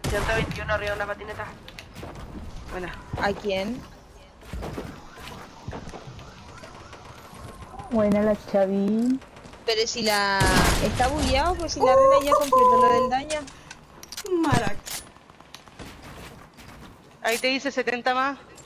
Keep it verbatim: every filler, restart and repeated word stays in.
ciento veintiuno arriba de una patineta. Buena. ¿A quién? Buena la Chavi. Pero si la... ¿Está bugueado? Pues si la rena ya completó lo del daño. Marac. Ahí te dice setenta más.